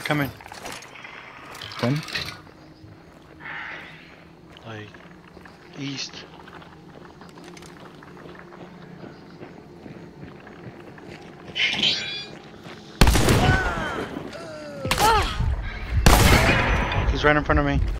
coming. When? Like, east. He's right in front of me.